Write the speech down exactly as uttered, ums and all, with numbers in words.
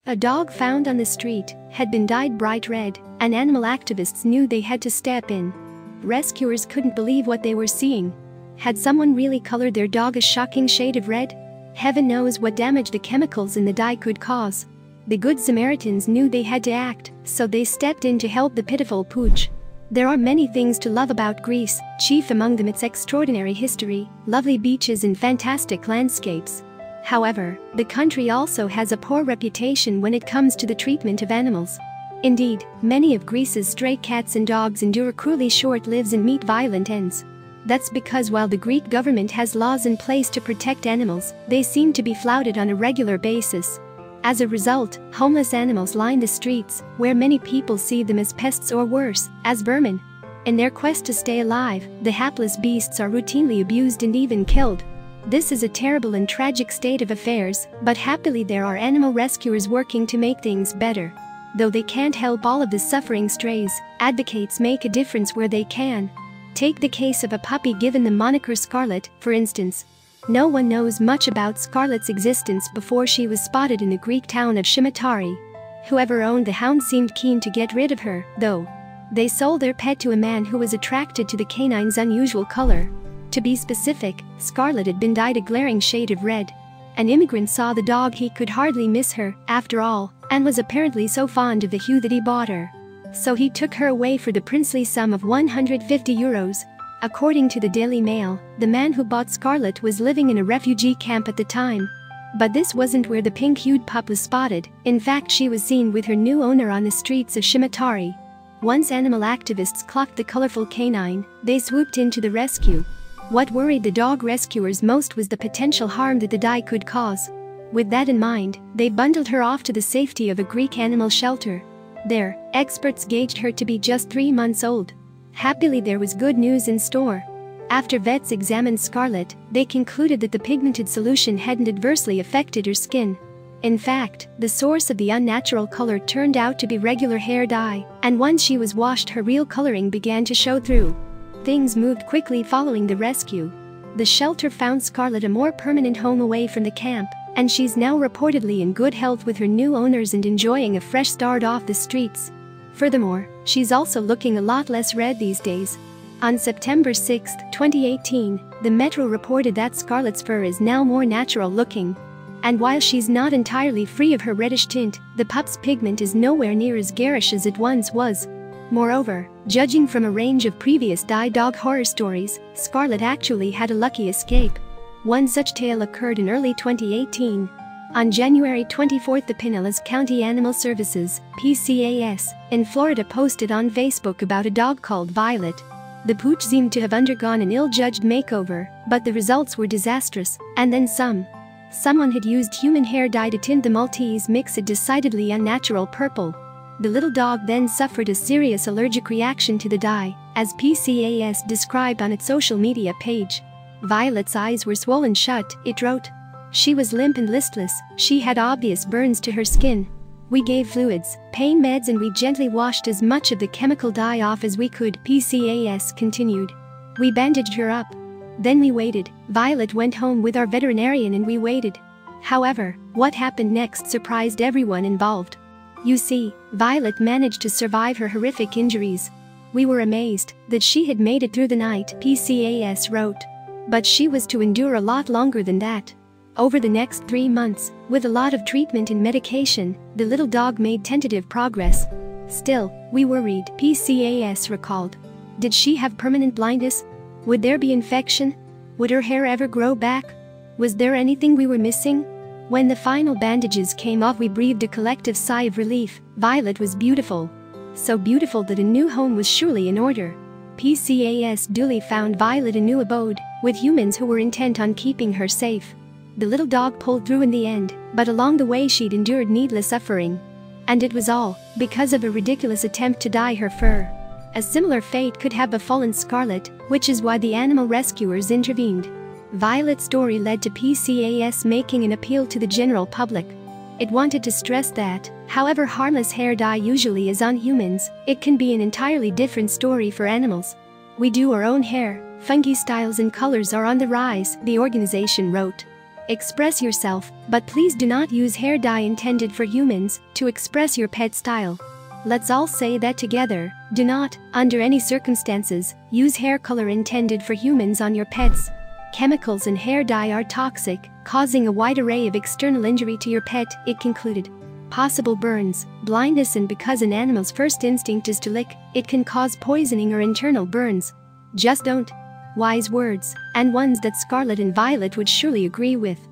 A dog found on the street had been dyed bright red, and animal activists knew they had to step in. Rescuers couldn't believe what they were seeing. Had someone really colored their dog a shocking shade of red? Heaven knows what damage the chemicals in the dye could cause. The Good Samaritans knew they had to act, so they stepped in to help the pitiful pooch. There are many things to love about Greece, chief among them its extraordinary history, lovely beaches and fantastic landscapes. However, the country also has a poor reputation when it comes to the treatment of animals. Indeed, many of Greece's stray cats and dogs endure cruelly short lives and meet violent ends. That's because while the Greek government has laws in place to protect animals, they seem to be flouted on a regular basis. As a result, homeless animals line the streets, where many people see them as pests or worse, as vermin. In their quest to stay alive, the hapless beasts are routinely abused and even killed. This is a terrible and tragic state of affairs, but happily there are animal rescuers working to make things better. Though they can't help all of the suffering strays, advocates make a difference where they can. Take the case of a puppy given the moniker Scarlet, for instance. No one knows much about Scarlet's existence before she was spotted in the Greek town of Shimatari. Whoever owned the hound seemed keen to get rid of her, though. They sold their pet to a man who was attracted to the canine's unusual color. To be specific, Scarlet had been dyed a glaring shade of red. An immigrant saw the dog he could hardly miss her, after all, and was apparently so fond of the hue that he bought her. So he took her away for the princely sum of one hundred fifty euros. According to the Daily Mail, the man who bought Scarlet was living in a refugee camp at the time. But this wasn't where the pink-hued pup was spotted. In fact, she was seen with her new owner on the streets of Shimatari. Once animal activists clocked the colorful canine, they swooped in to the rescue. What worried the dog rescuers most was the potential harm that the dye could cause. With that in mind, they bundled her off to the safety of a Greek animal shelter. There, experts gauged her to be just three months old. Happily, there was good news in store. After vets examined Scarlet, they concluded that the pigmented solution hadn't adversely affected her skin. In fact, the source of the unnatural color turned out to be regular hair dye, and once she was washed, her real coloring began to show through. Things moved quickly following the rescue. The shelter found Scarlet a more permanent home away from the camp, and she's now reportedly in good health with her new owners and enjoying a fresh start off the streets. Furthermore, she's also looking a lot less red these days. On September sixth, twenty eighteen, the Metro reported that Scarlet's fur is now more natural looking. And while she's not entirely free of her reddish tint, the pup's pigment is nowhere near as garish as it once was. Moreover, judging from a range of previous dyed dog horror stories, Scarlet actually had a lucky escape. One such tale occurred in early twenty eighteen. On January twenty-fourth, the Pinellas County Animal Services, P C A S, in Florida posted on Facebook about a dog called Violet. The pooch seemed to have undergone an ill-judged makeover, but the results were disastrous, and then some. Someone had used human hair dye to tint the Maltese mix a decidedly unnatural purple. The little dog then suffered a serious allergic reaction to the dye, as P C A S described on its social media page. Violet's eyes were swollen shut, it wrote. She was limp and listless, she had obvious burns to her skin. We gave fluids, pain meds, and we gently washed as much of the chemical dye off as we could, P C A S continued. We bandaged her up. Then we waited. Violet went home with our veterinarian and we waited. However, what happened next surprised everyone involved. You see, Violet managed to survive her horrific injuries. We were amazed that she had made it through the night, P C A S wrote. But she was to endure a lot longer than that. Over the next three months, with a lot of treatment and medication, the little dog made tentative progress. Still, we worried, P C A S recalled. Did she have permanent blindness? Would there be infection? Would her hair ever grow back? Was there anything we were missing? When the final bandages came off, we breathed a collective sigh of relief. Violet was beautiful. So beautiful that a new home was surely in order. P C A S duly found Violet a new abode, with humans who were intent on keeping her safe. The little dog pulled through in the end, but along the way she'd endured needless suffering. And it was all because of a ridiculous attempt to dye her fur. A similar fate could have befallen Scarlet, which is why the animal rescuers intervened. Violet's story led to P C A S making an appeal to the general public. It wanted to stress that, however harmless hair dye usually is on humans, it can be an entirely different story for animals. We do our own hair, funky styles and colors are on the rise, the organization wrote. Express yourself, but please do not use hair dye intended for humans to express your pet style. Let's all say that together. Do not, under any circumstances, use hair color intended for humans on your pets. Chemicals in hair dye are toxic, causing a wide array of external injury to your pet, it concluded. Possible burns, blindness, and because an animal's first instinct is to lick, it can cause poisoning or internal burns. Just don't. Wise words, and ones that Scarlet and Violet would surely agree with.